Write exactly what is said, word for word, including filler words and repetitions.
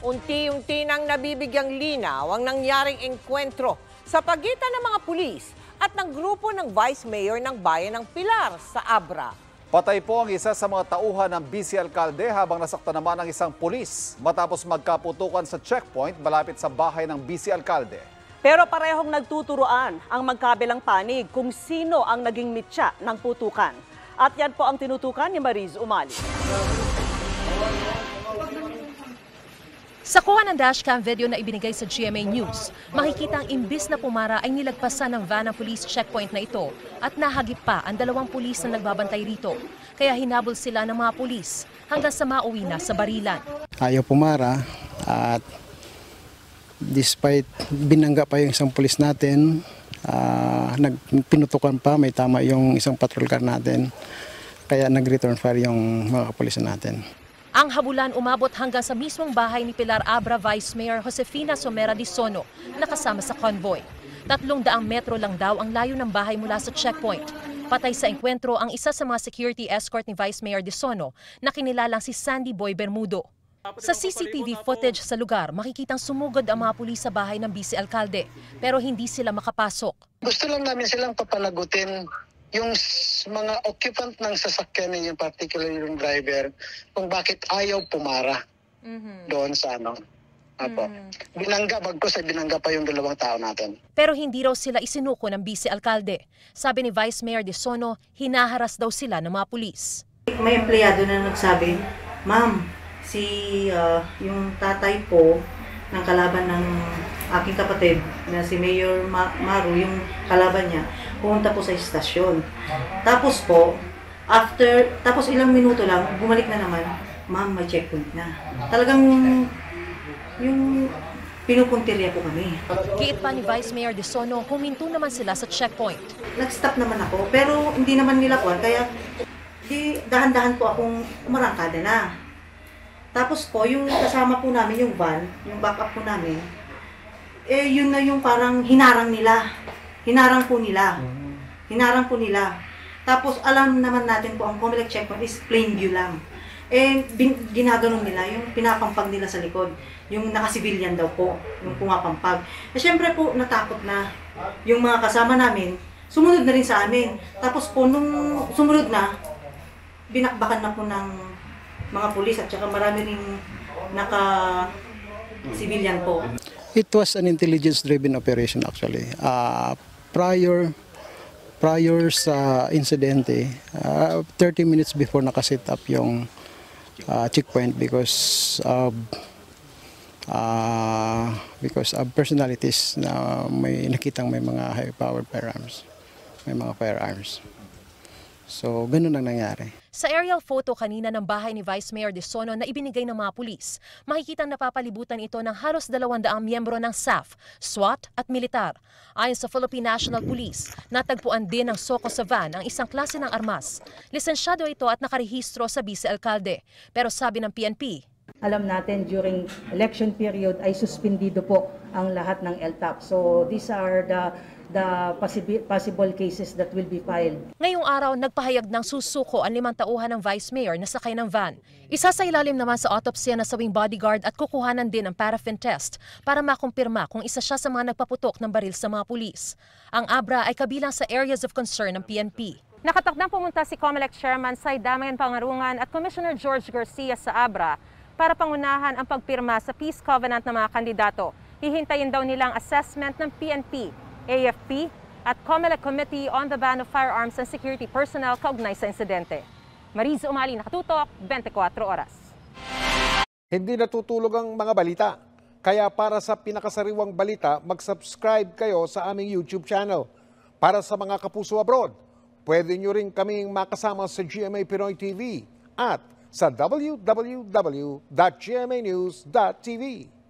Unti-unti nang nabibigyang linaw ang nangyaring engkwentro sa pagitan ng mga pulis at ng grupo ng Vice Mayor ng Bayan ng Pilar sa Abra. Patay po ang isa sa mga tauhan ng Vice Alcalde habang nasaktan naman ang isang pulis matapos magkaputukan sa checkpoint malapit sa bahay ng Vice Alcalde. Pero parehong nagtuturoan ang magkabilang panig kung sino ang naging mitya ng putukan. At yan po ang tinutukan ni Mariz Umali. Sa kuha ng dashcam video na ibinigay sa G M A News, makikita ang imbis na pumara ay nilagpasan ng van ng police checkpoint na ito at nahagip pa ang dalawang pulis na nagbabantay rito. Kaya hinabol sila ng mga pulis hanggang sa mauwi na sa barilan. Ayaw pumara at despite binangga pa yung isang pulis natin, uh, nagpinutukan pa, may tama yung isang patrol car natin. Kaya nag-return fire yung mga kapulis natin. Ang habulan umabot hanggang sa mismong bahay ni Pilar Abra Vice Mayor Josefina Somera Disono na kasama sa convoy. Tatlong daang metro lang daw ang layo ng bahay mula sa checkpoint. Patay sa engkwentro ang isa sa mga security escort ni Vice Mayor Disono na kinilalang si Sandy Boy Bermudo. Sa C C T V footage sa lugar, makikitang sumugod ang mga pulis sa bahay ng Vice Alcalde pero hindi sila makapasok. Gusto lang namin silang papanagutin yung mga occupant ng sasakyan niya, particularly yung driver, kung bakit ayaw pumara mm-hmm. doon sa ano. Apo. Mm-hmm. Binangga, bagko sa binangga pa yung dalawang tao natin. Pero hindi raw sila isinuko ng Vice Alcalde. Sabi ni Vice Mayor Disono, hinaharas daw sila ng mga pulis. May empleyado na nagsabi, Ma'am, si uh, yung tatay po ng kalaban ng aking kapatid na si Mayor Maru, yung kalaban niya, pumunta po sa istasyon. Tapos po, after, tapos ilang minuto lang, bumalik na naman, Ma'am, may checkpoint na. Talagang yung pinupuntirya po kami. Kiit pa ni Vice Mayor Disono, huminto naman sila sa checkpoint. Nag-stop naman ako, pero hindi naman nila po, kaya di, dahan-dahan po akong umarangkada na. Tapos po, yung kasama po namin, yung van, yung backup po namin, eh yun na yung parang hinarang nila. Hinarang po nila. Hinarang po nila. Tapos alam naman natin po, ang Comelec checkpoint is plain view lang. Eh, bin, ginaganon nila, yung pinapampag nila sa likod. Yung naka-civilian daw po, yung pumapampag. Eh, syempre po, natakot na yung mga kasama namin, sumunod na rin sa amin. Tapos po, nung sumunod na, binakbakan na po ng mga pulis at saka marami rin naka-civilian po. It was an intelligence-driven operation actually. Uh, prior prior sa insidente, uh, thirty minutes before nakaset up yung uh, checkpoint because of uh, because of personalities na may nakitang may mga high-powered firearms, may mga firearms. So, ganun ang nangyari. Sa aerial photo kanina ng bahay ni Vice Mayor Disono na ibinigay ng mga pulis, makikitang napapalibutan ito ng halos dalawandaang miyembro ng S A F, SWAT at militar. Ayon sa Philippine National Police, natagpuan din ng Soko sa van ang isang klase ng armas. Lisensyado ito at nakarehistro sa Vice Alcalde. Pero sabi ng P N P, alam natin during election period ay suspendido po ang lahat ng L T A P. So these are the the possible, possible cases that will be filed. Ngayong araw, nagpahayag ng susuko ang limang tauhan ng Vice Mayor na sakay ng van. Isa sa ilalim naman sa autopsya na sawing bodyguard at kukuhanan din ng paraffin test para makumpirma kung isa siya sa mga nagpaputok ng baril sa mga pulis. Ang Abra ay kabilang sa areas of concern ng P N P. Nakatakdang pumunta si Comelec Chairman Sai Damayan Pangarungan at Commissioner George Garcia sa Abra para pangunahan ang pagpirma sa Peace Covenant ng mga kandidato. Hihintayin daw nilang assessment ng P N P, A F P at Comelec Committee on the Ban of Firearms and Security Personnel kaugnay sa insidente. Mariz Umali, nakatutok, twenty-four oras. Hindi natutulog ang mga balita. Kaya para sa pinakasariwang balita, mag-subscribe kayo sa aming YouTube channel. Para sa mga kapuso abroad, pwede nyo rin kaming makasama sa G M A Pinoy T V at sa w w w dot g m a news dot t v.